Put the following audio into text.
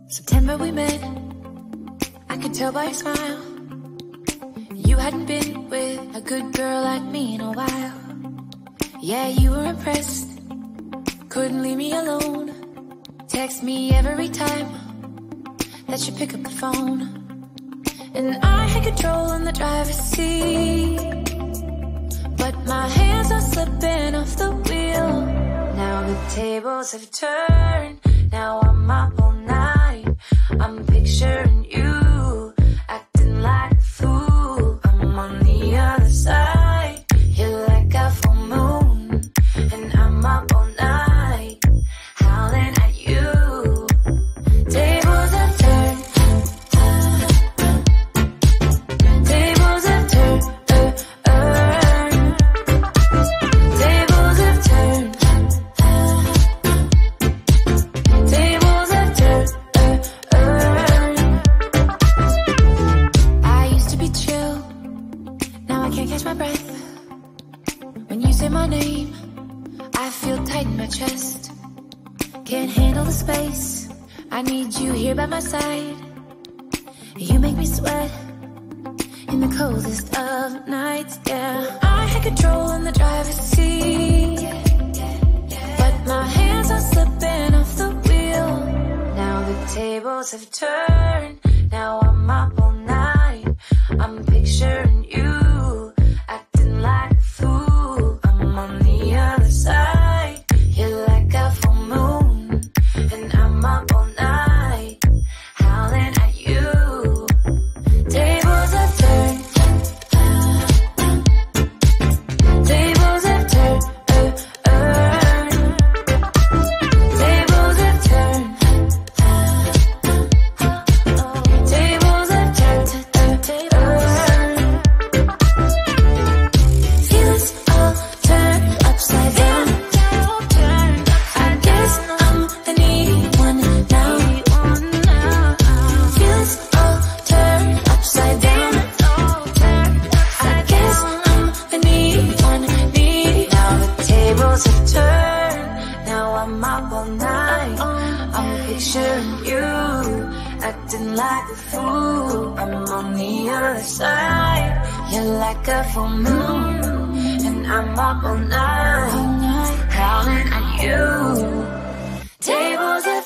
September we met, I could tell by your smile. You hadn't been with a good girl like me in a while. Yeah, you were impressed, couldn't leave me alone. Text me every time that you pick up the phone. And I had control in the driver's seat, but my hands are slipping off the wheel. Now the tables have turned, now I'm up all night. I'm picturing you, acting like a fool. I'm on the other side, you're like a full moon. And I'm up all night, howling at you. Tables have turned, tables have turned, tables have turned, tables have turned. I used to be chill, now I can't catch my breath. When you say my name, I feel tight in my chest. Can't handle the space, I need you here by my side. You make me sweat in the coldest of nights, yeah. I had control in the driver's seat, but my hands are slipping off the wheel. Now the tables have turned, now I'm up all night. I'm picturing you, acting like a fool. I'm on the other side, you're like a full moon. And I'm up all night, howling at you. Tables have turned, tables have turned, tables have turned, tables have turned, feelings all turned upside down. I guess I'm the needy one now. Feelings all turned upside down. I guess I'm the needy one, needy. Now the tables have turned, now I'm up all night. I'm picturing you, acting like a fool. I'm on the other side, you're like a full moon. And I'm up all night, howling at you. Tables